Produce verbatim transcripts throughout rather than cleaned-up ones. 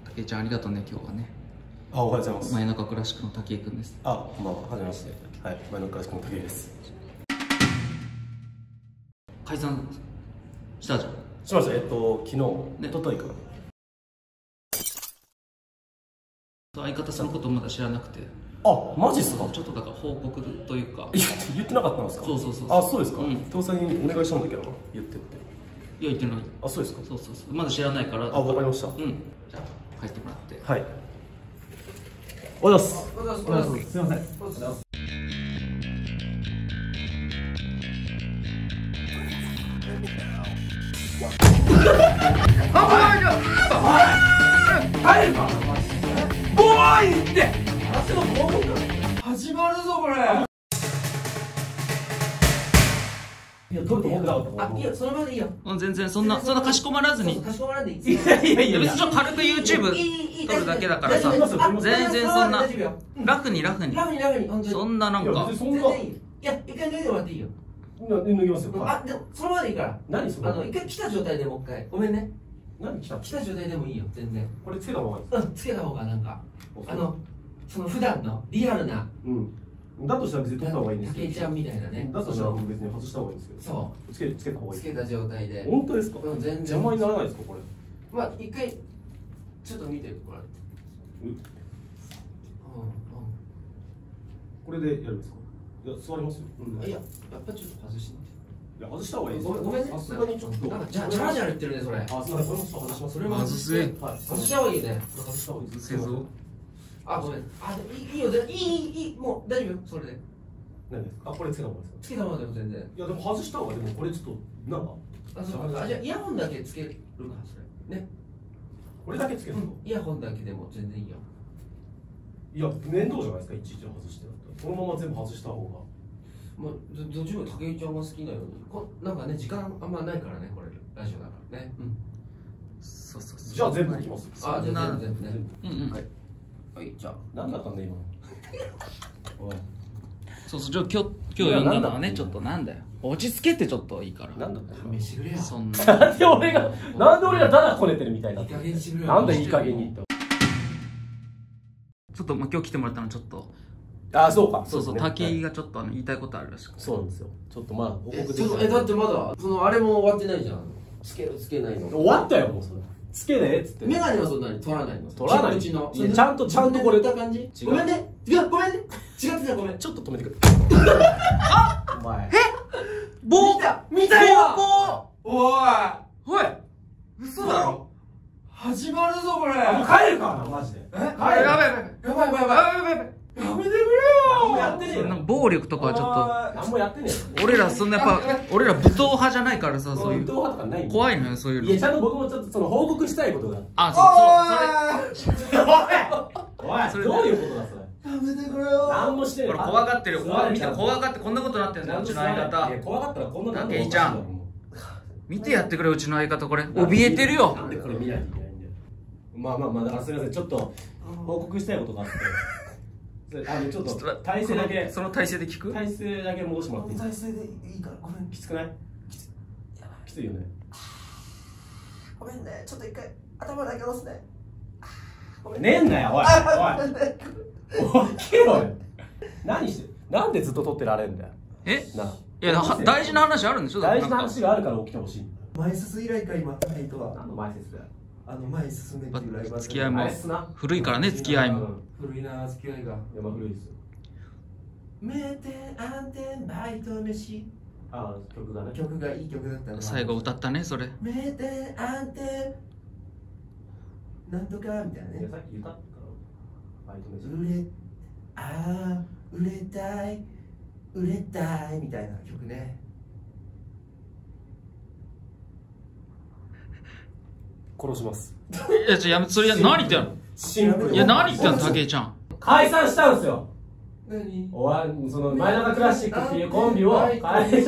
武井ちゃんありがとうね今日はね。 あ、おはようございます。 真夜中クラシックの武井くんです。 あ、こんばんは。はじめまして。はい、真夜中クラシックの武井です。 解散したじゃん。 しました。えっと昨日、 ね、 一昨日かな。 相方そのことまだ知らなくて。 あ、マジっすか。 ちょっとだから報告というか。 言ってなかったんですか。 そうそうそう。 あ、そうですか。 うん。 父さんにお願いしたんだけどな。言ってって。 いや言ってない。 あ、そうですか。 そうそうそう。まだ知らないから。 あ、わかりました。うん。 じゃあ帰ってもらって。 はい。おはようございます。おはようございます。すみません。おはようございます。帰るか。ボーイって。始まるぞこれ。いや、取ると思ってなかった。 あ、いいよ、そのままでいいよ。 うん、全然そんなそんなかしこまらずに。 かしこまらずに。 いやいやいや、別にちょっと軽く YouTube 撮るだけだからさ。全然そんな楽に楽に。 楽に楽に、本当に。 そんななんか。 そんな。いや、一回脱いでもらっていいよ。 脱ぎますよ。 あ、でもそのままでいいから。 何それ。 あの、一回来た状態でもう一回。ごめんね。 何来た。 来た状態でもいいよ、全然。 これつけた方がいいですか。 うん、つけた方がなんか。あの、その普段のリアルな。 うん。だとしたら別に取った方がいいんですけど。 武井ちゃんみたいなね。 だとしたら別に外した方がいいんですけど。 そう。 つけつけた方がいい。 つけた状態で。 本当ですか。 うん、全然。 邪魔にならないですかこれ。 まあ一回ちょっと見てもらって。うんうん。 これでやるんですか。いや座りますよ。 いややっぱちょっと外してみて。 いや外した方がいいです。 ごめんごめんね。 さすがにちょっと。 なんかじゃじゃらじゃら言ってるねそれ。あ、すみません。これも外します。それも外せ。 はい。外した方がいいね。 外した方がいいです。 製造。 あ、ごめん。あ、いいよ。いいいいいいもう大丈夫よ。それで。 何ですか。あ、これつけた方がいいですか。 つけたままでも全然。 いやでも外した方がでもこれちょっとなんか。 あ、そうか。じゃあイヤホンだけつけるかそれ。ね。 これだけつけるの。 イヤホンだけでも全然いいよ。 いや面倒じゃないですか。いちいち外してだったら。このまま全部外した方が。 まあどっちも武井ちゃんが好きなように。こなんかね時間あんまないからねこれラジオだからね。うん。 そうそうそう。 じゃあ全部いきます。 あ、じゃあ全部ね。 うんうん。 はい。はい、じゃあ。 何だったんだ今の。おい。 そうそう、今日今日読んだのはね、ちょっとなんだよ。落ち着けてちょっといいから。 なんだった。 勘してくれよ。 そんな。 なんで俺がなんで俺がただこねてるみたいな。 いい加減にしてくれよ。 なんでいい加減にって。 ちょっとまあ今日来てもらったのちょっと。 あ、そうか。 そうそう、武井がちょっとあの言いたいことあるらしくて。 そうなんですよ。ちょっとまあ報告で。 え、だってまだそのあれも終わってないじゃん。つけるつけないの。 終わったよもうそれ。つけねえっつって。 メガネはそんなに取らないの。 取らない。 うちの。 いやちゃんとちゃんとこれた感じ。ごめんね。違うごめんね。違ってたごめん。 ちょっと止めてくれ。お前。 え？棒見た見たよ。 棒。 おいおい。嘘だろ。 始まるぞこれ。 もう帰るかマジで。 え？ やばいやばいやばい。 やばいやばいやばい。 やばいやばい。 やめてくれよ。 何もやってねえよ。 なんか暴力とかはちょっ何もやってねえと。俺らそんなやっぱ俺ら武闘派じゃないからさ、そういう。 武闘派とかない。 怖いのよそういうの。 いやちゃんと僕もちょっとその報告したいことが。 あ、そうそうそれ。 おい。おい。どういうことだそれ。 やめてくれよ。 何もしてない。怖がってる。見て怖がってこんなことなってんだようちの相方。 怖がったらこんな。 武井ちゃん。見てやってくれうちの相方これ。怯えてるよ。 なんでこれ見ないといけないんだよ。まあまあまあだからすみませんちょっと報告したいことがあって。あのちょっと体勢だけその体勢で聞く？ 体勢だけ戻してもらっていい？ 体勢でいいからごめん。 きつくない？きつきついよね。 ごめんね。ちょっと一回頭だけ下ろすね。 ごめん。ねえんだよおい。おい。起きろよ。何して？なんでずっと撮ってられるんだよ。 え？いや大事な話あるんでしょ？ 大事な話があるから起きてほしい。 前進以来か今ナイトは。 何の前説だよ。 あの前進めっていうライブ。 付き合いも古いからね付き合いも。 古いな付き合いが。 山古いですよ。 名店暗転バイト飯。 ああ曲がね。 曲がいい曲だったな。 最後歌ったねそれ。 名店暗転なんとかみたいなね。 さっき言ったからバイト飯。 売れああ売れたい売れたいみたいな曲ね。 殺します。 いやちょやめそれ何言ってんの？ シンプル。 いや何言ってんの武井ちゃん。 解散したんですよ。 何？ おわその真夜中クラシックっていうコンビを解散。おい。おい。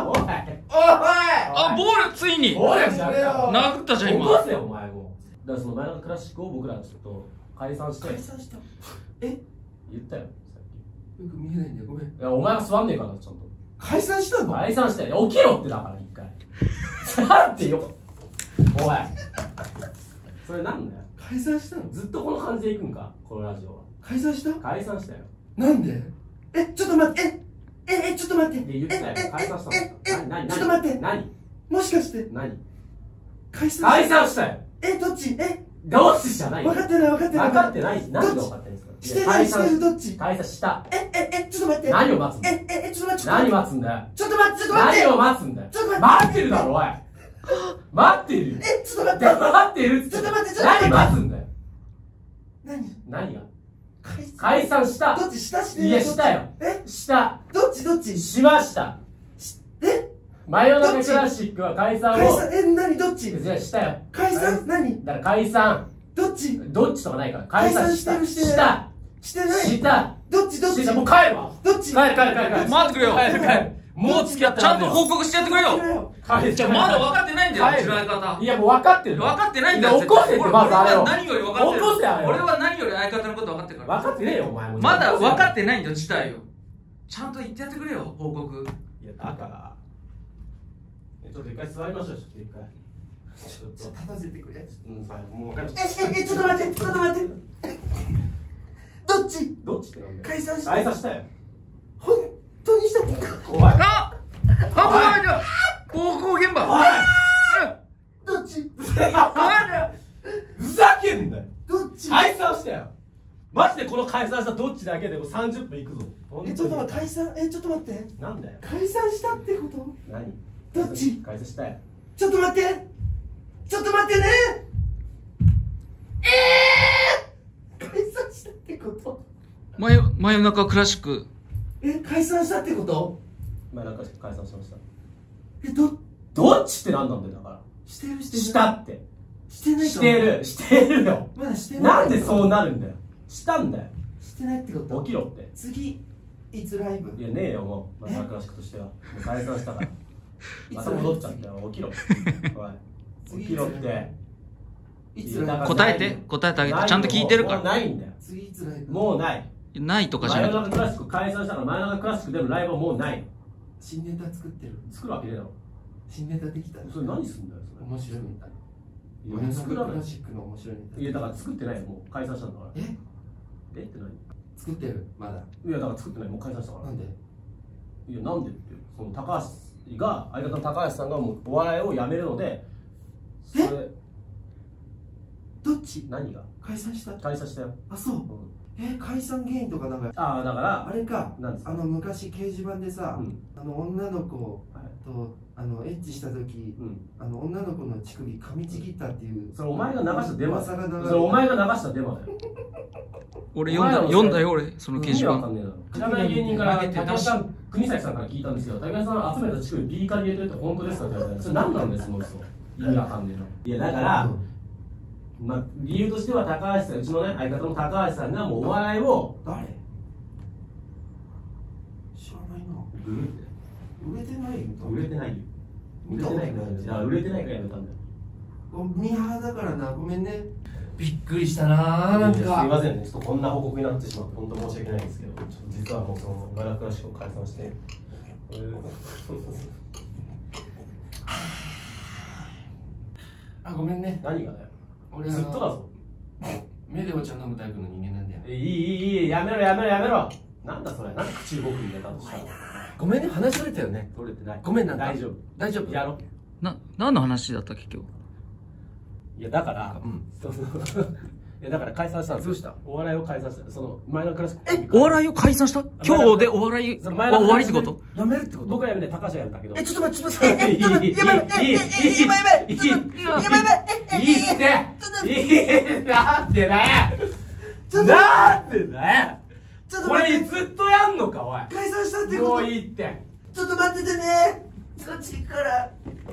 あ暴力ついに。 暴力じゃねえよ。 殴ったじゃん今。 起こせよお前も。だからその真夜中クラシックを僕らちょっと解散して。 解散した。え？ 言ったよさっき。 よく見えないんだよごめん。 いやお前は座んねえからちゃんと。 解散したの？ 解散して。起きろってだから一回。なんてよ。おい。それなんだよ。 解散したの？ ずっとこの感じでいくんか、このラジオは。 解散した？ 解散したよ。 なんで？え、ちょっと待って、え、え、え、ちょっと待って。 いや、言ったよ。解散したの。 え、え、 何、何、 ちょっと待って。 何？ もしかして、 何？ 解散解散したよ。 え、どっち？え、 どっちじゃないよ。 分かってない分かってない。 分かってない。何が分かってないんですか？ してないしてるどっち？ 解散した。 え、え、え、ちょっと待って。 何を待つんだよ。 え、え、え、ちょっと待って。 何待つんだよ。 ちょっと待って、ちょっと待って。 何を待つんだよ。 ちょっと待って。 待ってるだろ、おい。待ってるよ。 え、ちょっと待って。 待ってるって。 ちょっと待って、ちょっと待って。 何待つんだよ。 何？ 何が？ 解散。 解散した。 どっち？したしてない？ いや、したよ。 え？ した。 どっちどっち？ しました。 え？ 真夜中クラシックは解散を。 解散、え、何どっち？ じゃあしたよ。 解散？何？ だから解散。 どっち？ どっちとかないから。解散した。 解散してるした。 してない。 した。 どっちどっち？ もう帰るわ。 どっち？ 帰る帰る帰る帰る。 待ってくれよ。 帰る帰る。もう付き合ってちゃんと報告してやってくれよ。 帰る。 じゃあまだ分かってないんだよ、 帰るうちの相方。 いや、もう分かってる。 分かってないんだよ。 起こせって、まずあれを。 俺は何より分かってる。 起こせあれを。 俺は何より相方のこと分かってるから。 分かってねえよ、お前も。 まだ分かってないんだよ、事態よ。ちゃんと言ってやってくれよ、報告。 いや、だから。ちょっと一回座りましょう、ちょっと一回。ちょっと。 立たせてくれ。 うん、はい、もう分かりまえ、え、ちょっと待って、ちょっと待って。どっち？ どっちってなんだよ。 解散した。 解散したよ。 本当にしたのか。 おい。 ああ、危ないじゃん。暴行現場。 おい。 どっち？ ふざけんなよ。 どっち？ 解散したよ。マジでこの解散したどっちだけでもさんじゅっぷんいくぞ。 え、ちょっと待って、解散、え、ちょっと待って。 なんだよ。 解散したってこと？ 何？ どっち？ 解散したよ。 ちょっと待って。ちょっと待ってね。えー、解散したってこと？ 真夜真夜中クラシック。 え、解散したってこと？ まあなんか解散しました。 え、どどっちって何なんだよ、だから。 してるしてる。 したって。 してないかも。 してる。してるよ。 まだしてない。 なんでそうなるんだよ。したんだよ。 してないってこと？ 起きろって。 次いつライブ？ いやねえよ、もう。まあクラシックとしては。もう解散したから。また戻っちゃったよ。起きろ。おい。起きろって。 いつライブ？ 答えて、答えてあげて。ちゃんと聞いてるかもうら。 ないんだよ。 次いつライブ？ もうない。 ないとかじゃ真夜なくて。 中クラシック解散したから真夜中クラシックでのライブはもうない。 新ネタ作ってる。 作るわけねえだろ。 新ネタできた。 それ何すんだよ、それ。 面白いネタ。 いや、 真夜作らない中クラ。シックの面白いネタ。 いや、だから作ってないよ、もう解散したんだから。 え？ えって何？ 作ってるまだ。 いや、だから作ってない、もう解散したから。 なんで？ いや、なんでって、その高橋が、相方の高橋さんがもうお笑いをやめるので、それ、 どっち？ 何が解散した？ 解散したよ。 あ、そう。 うん、 え、解散原因とかなんか。 ああ、だからあれか。 なんですか？ あの昔掲示板でさ、 うん、 あの女の子はい、 とあのエッチした時、 うん、 あの女の子の乳首噛みちぎったっていう。 それお前が流したデマだよ。 噂が流れた。 それお前が流したデマだよ。 俺読んだ、読んだよ、俺。その掲示板。 意味わかんねえだろ。知らない芸人から武田さん、国崎さんから聞いたんですよ。武田さん集めた乳首 B カに入れてるって本当ですかって言われたら、それ何なんです、その人。意味わかんねえな。いや、だから、まあ、理由としては高橋さん、うちのね、相方の高橋さんがもうお笑いを、 誰？知らないな。 グルって売れてないよ。 売れてないよ。売れてないからじゃあ売れてないからやめたんだよ。 ミーハーだからな、ごめんね。びっくりしたな、なんか。 すいませんね、ちょっとこんな報告になってしまって本当申し訳ないんですけど、ちょっと実はもうそのガラクラシックを解散して、 あ、ごめんね。 何がだよ。 俺ずっとだぞ。 目でお茶飲むタイプの人間なんだよ。 いいいいいいやめろやめろやめろ。なんだそれ、なんか口動くんだよ、だとしたら。 ごめんね、話しれたよね。 取れてない。 ごめんなんか。 大丈夫。 大丈夫。 やろう。 な、何の話だったっけ、今日。 いやだから、 うん。 そのいやだから解散したんですよ。 どうした？ お笑いを解散した。その前のクラス。 え、お笑いを解散した？今日でお笑いは終わりってこと？ やめるってこと？ 僕はやめて高橋はやめたけど。 え、ちょっと待って、ちょっと待って。 いいいいいいいいいいいいいいいいってなんでだよ。なんでだよ。これずっとやんのかおい。 解散したってこと？ もういいって。 ちょっと待っててね。そっちから。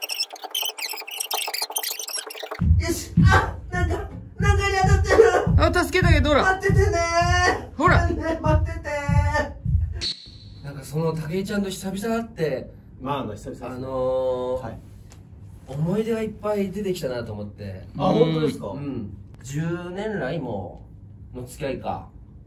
よし。あ、なんかなんかに当たってる。 あ、助けてあげて、ほら。 待っててね。 ほら。 ね、待ってて。なんかその武井ちゃんと久々会ってまああの久々 あのーはい。 思い出がいっぱい出てきたなと思って。 あ、本当ですか。 うん。じゅうねん来もの付き合いか。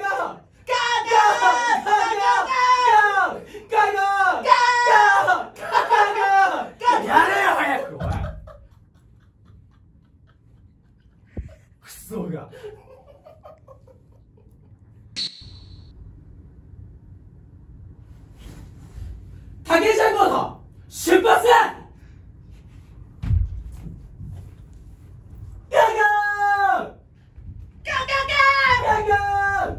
竹井ちゃんコート出発だ。ガーガーガーガーガーガーガー。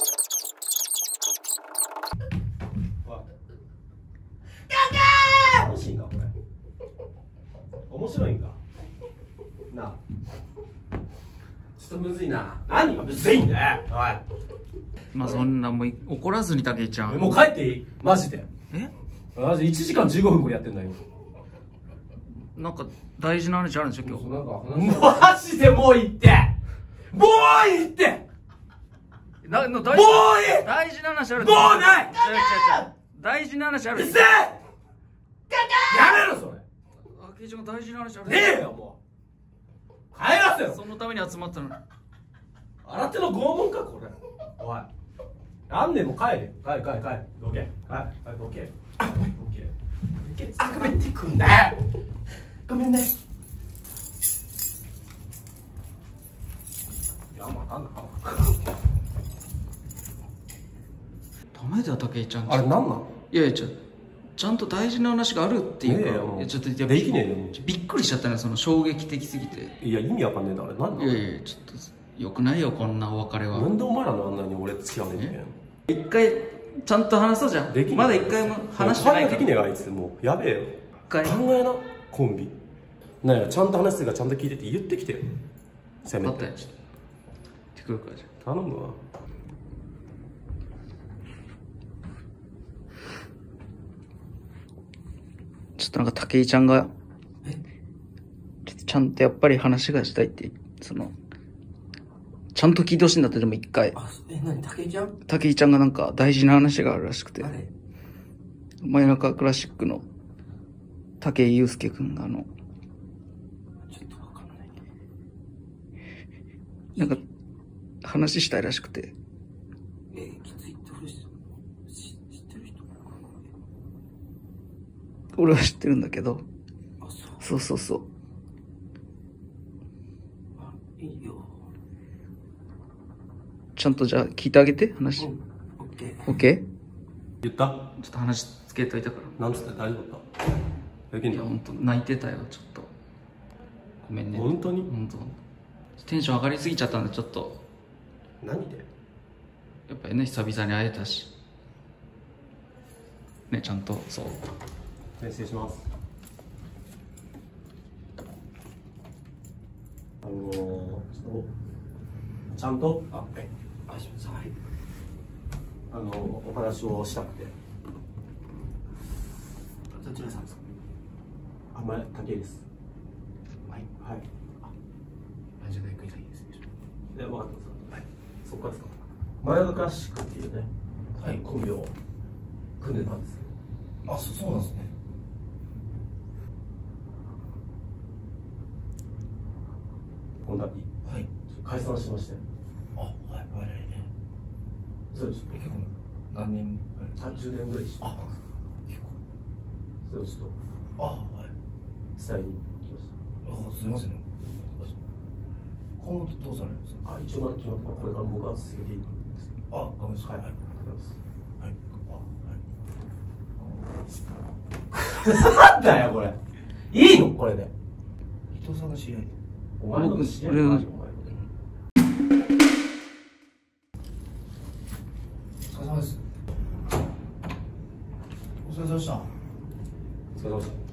楽しいんかこれ。面白いんかなあ。ちょっとむずいな。何がむずいんだよ。おい、 まあそんなもう怒らずに武井ちゃん。 もう帰っていい？マジで。 え？ マジいちじかんじゅうごふんこれやってんだよ。 なんか大事な話あるんでしょ今日。 なんか話マジでもういいって。もういいって。 なの大もういい。 大事な話ある。 もうない。 違う違う違う。大事な話ある。 うっせえ。やめろそれ。 武井ちゃんが大事な話ある。 ねえよもう。帰らせよ。 そのために集まったのに。 新手の拷問かこれ。おい。なんでも帰れ。帰れ帰れ帰れ。どけ。はい。どけ。どけ。あ、ごめんってくんだよ。ごめんね。いや、まあ、なんだ。 ダメだよ武井ちゃん。 あれ、なんなの。 いやいや、ちょちゃんと大事な話があるっていうか、 ねえいやちょっといやできねえよ。 びっくりしちゃったね、その衝撃的すぎて。 いや、意味わかんねえんだ、あれ。なんなの。 いやいや、ちょっとよくないよこんなお別れは。 なんでお前らのあんなに俺付き合わねえんだよ。 一回ちゃんと話そうじゃん。 できねえ。 まだ一回も話してないから。 できねえよあいつ。もうやべえよ。 一回考えなコンビ。なんやちゃんと話するからちゃんと聞いてって言ってきてよ。せめ分かってた。ちょっと来てくるからじゃん。 頼むわ。 ちょっとなんか武井ちゃんがちょっとちゃんとやっぱり話がしたいって、そのちゃんと聞いてほしいんだって。でも一回あ、え、何、武井ちゃん？ 武井ちゃんがなんか大事な話があるらしくて、 あれ？ 真夜中クラシックの武井祐介くんがあのちょっとわかんない。 なんか話したいらしくて。 え、きついって俺知ってる人？ 俺は知ってるんだけど。 あ、そう。 そうそうそう。 あ、いいよ。 ちゃんとじゃあ聞いてあげて話。 うん、オッケー。 オッケー？ 言った？ ちょっと話つけといたから。 なんつって大丈夫だった？やけんいやの？ 本当泣いてたよちょっと。ごめんね。 本当に？ 本当。テンション上がりすぎちゃったんでちょっと。 何で？ やっぱりね久々に会えたし。ねちゃんとそう。 失礼します。あのー、ちょっとちゃんとあ、はい、あ、はい、あのお話をしたくて。 どちらさんですか？ あ、ま、武井です。 はい。 はい。 あ、じゃあ、ゆっくり先です。 で、分かったですか。はい。そっからですか。マヤドクラシックっていうね、 はい、 コンビを組んでたんですよ。 あ、そ、そうなんですね。 この度、 はい。 解散しまして。 あ、はい、我々ね。 そうです。 え、結構、何年ぐらい？ あ、じゅうねんぐらいでした。 あ、結構。 それをちょっとあ、はい。 伝えに来ました。 あ、すみませんね。今後どうされるんですか？ あ、一応まだ決まって、これから僕は続けていくんですけど。 あ、ごめんなさい。はい。 ありがとうございます。 はい。 なんだよこれ。いいのこれで。 伊藤さんの知り合い。 お前の知り合い俺はマジお前の。 お疲れ様です。お疲れ様でした。 お疲れ様でした。